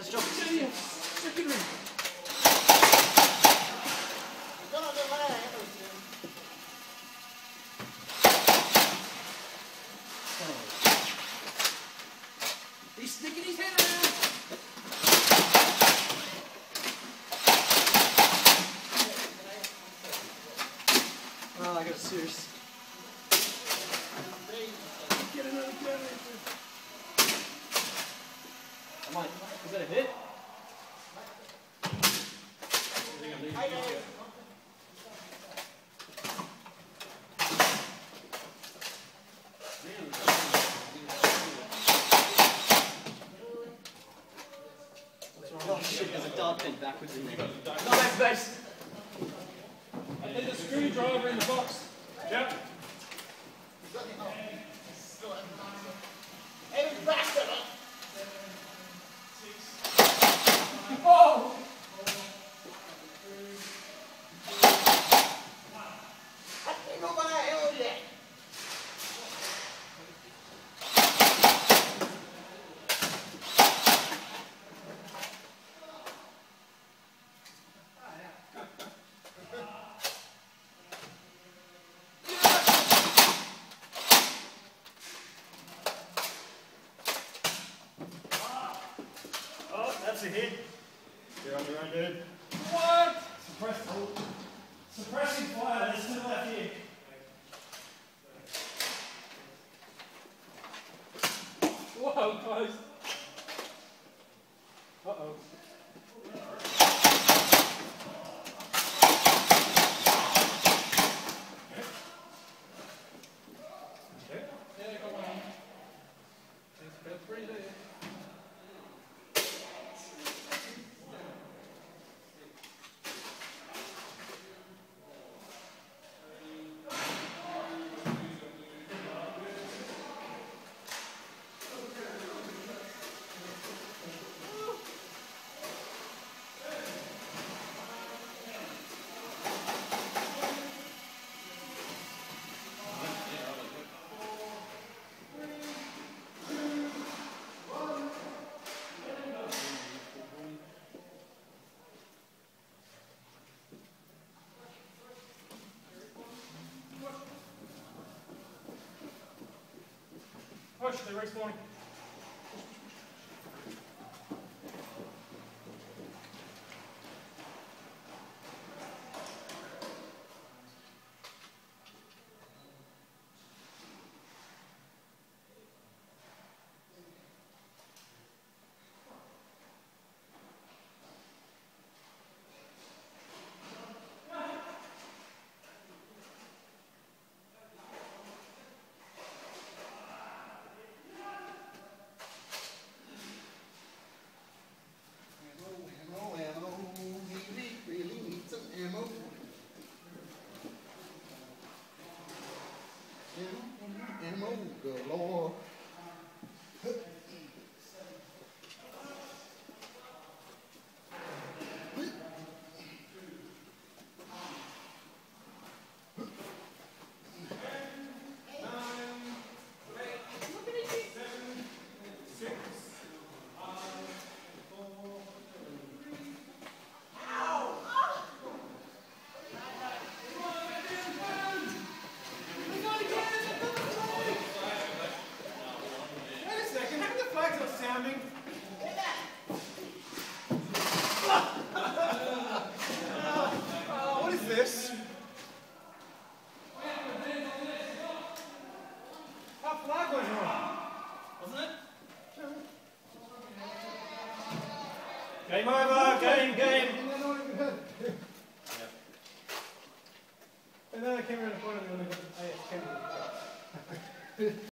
Stop it. Stick it in. He's sticking his head around. Oh, I got a serious. Get another gun. I might. Is that a hit? Oh shit, there's a dart pin backwards in there. Nice, nice. There's a screwdriver in the box. Yep. Oh! That's a hit. You're on your own, dude. What? Suppressing fire, there's still left here. Whoa, close. Uh-oh. Push, they're respawning. Ammo galore. What is this? That flag was wrong, wasn't it? Game over, game. And then I came around the corner and I got the AS